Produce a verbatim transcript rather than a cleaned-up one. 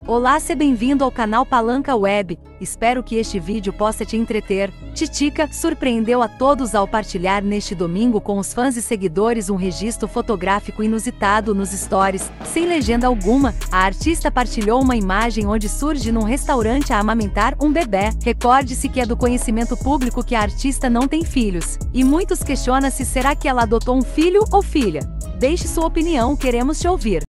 Olá, seja bem-vindo ao canal Palanca Web, espero que este vídeo possa te entreter. Titica surpreendeu a todos ao partilhar neste domingo com os fãs e seguidores um registro fotográfico inusitado nos stories, sem legenda alguma. A artista partilhou uma imagem onde surge num restaurante a amamentar um bebê. Recorde-se que é do conhecimento público que a artista não tem filhos, e muitos questionam se será que ela adotou um filho ou filha. Deixe sua opinião, queremos te ouvir.